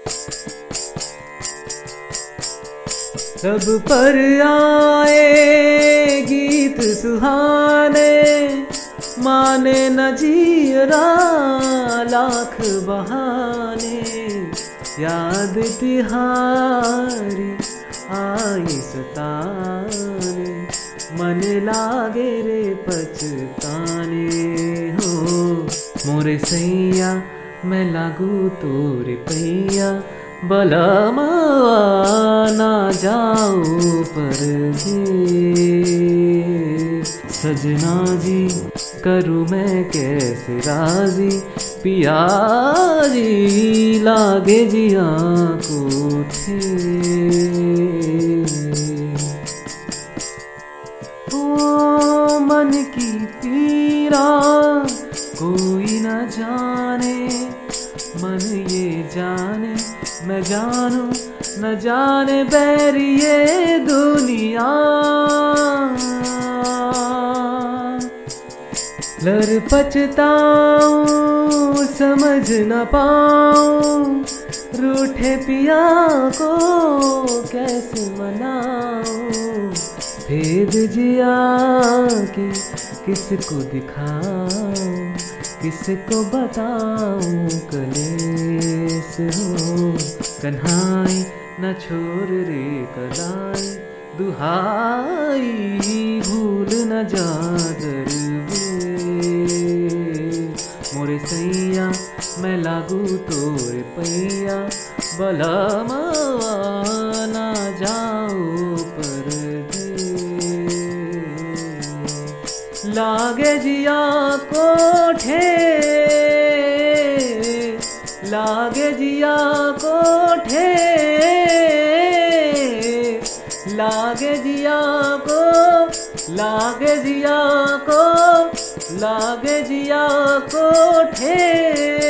लब पर आए गीत सुहाने, माने न जियरा लाख बहाने। याद तिहारी आई सताने, मन लागे रे पछताने हो। मोरे सैया मैं लागू तोरे पैया, बलमा ना जाओ परदेस। सजना जी करूँ मैं कैसे राजी, पिया जी लागे जिया को ठेस। ओ मन की पीड़ा कोई न जाने, मन ये जाने मैं जानू न जाने बैरी ये दुनिया। लर पछताऊं समझ न पाऊं, रूठे पिया को कैसे मनाऊं। भेद जिया के किसको दिखाऊं, किसको बताऊं कलेस हो। कन्हाई न छोड़ रे कलाई, दुहाई भूल न जा दरवे। मोरे सैया मैं लागू तोरे पैया, बलमा ना जाओ परदेस। लागे जिया को ठेस, लागे जिया को ठेस, लागे जिया को, लागे जिया को, लागे जिया को ठेस।